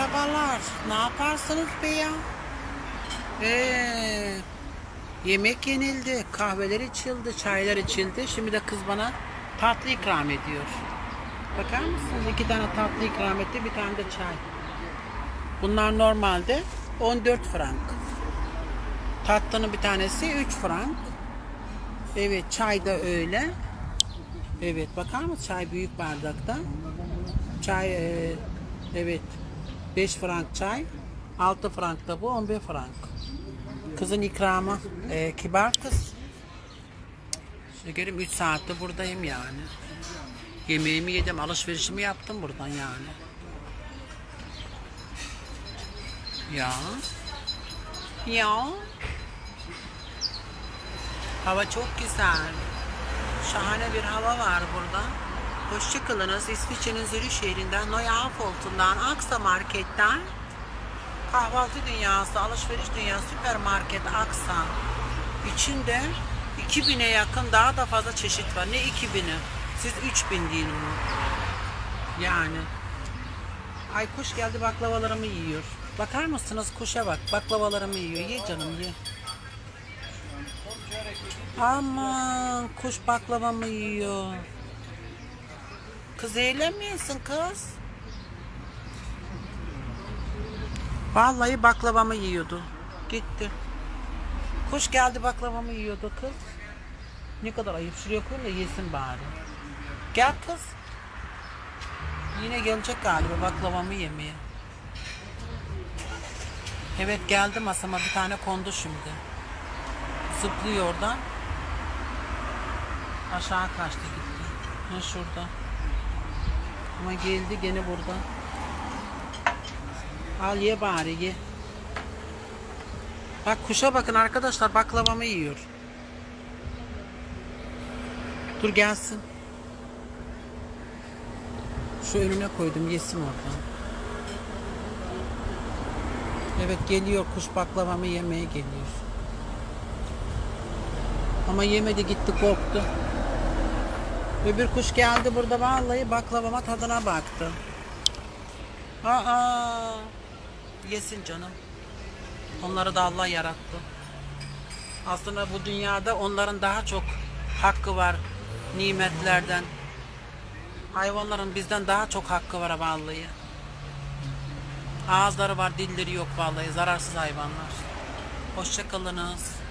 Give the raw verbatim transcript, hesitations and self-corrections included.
Merhabalar. Ne yaparsınız be ya? Ee, yemek yenildi, kahveler içildi, çaylar içildi. Şimdi de kız bana tatlı ikram ediyor. Bakar mısınız? İki tane tatlı ikram etti, bir tane de çay. Bunlar normalde on dört frank. Tatlının bir tanesi üç frank. Evet, çay da öyle. Evet, bakar mısınız? Çay büyük bardakta. Çay e, evet. beş frank çay. altı frank da bu. on bir frank. Kızın ikramı. E, kibar kız. Şimdi göreyim, üç saatte buradayım yani. Yemeğimi yedim. Alışverişimi yaptım buradan yani. Ya. Ya. Hava çok güzel. Şahane bir hava var burada. Hoşçakalınız. İsviçre'nin Zürich şehrinden, Neuafolt'undan, Aksa Market'ten, kahvaltı dünyası, alışveriş dünyası, süpermarket Aksa. İçinde iki bine yakın daha da fazla çeşit var. Ne iki bini? Siz üç bin deyin onu. Yani. Ay, kuş geldi, baklavalarımı yiyor. Bakar mısınız? Kuşa bak. Baklavalarımı yiyor. Ye canım, ye. Aman, kuş baklavamı yiyor. Kız eğlenmiyorsun kız. Vallahi baklavamı yiyordu. Gitti. Kuş geldi, baklavamı yiyordu kız. Ne kadar ayıp. Şuraya koyun da yesin bari. Gel kız. Yine gelecek galiba baklavamı yemeye. Evet, geldi masama, bir tane kondu şimdi. Zıplıyor oradan. Aşağı kaçtı gitti. Ha, şurada. Ama geldi gene burada. Al, ye bari, ye. Bak, kuşa bakın arkadaşlar, baklavamı yiyor. Dur gelsin. Şu önüne koydum, yesin oradan. Evet, geliyor kuş, baklavamı yemeye geliyor. Ama yemedi, gitti, korktu. Öbür kuş geldi burada, vallahi baklavama tadına baktı. Aa, yesin canım. Onları da Allah yarattı. Aslında bu dünyada onların daha çok hakkı var nimetlerden. Hayvanların bizden daha çok hakkı var vallahi. Ağızları var, dilleri yok vallahi, zararsız hayvanlar. Hoşça kalınız.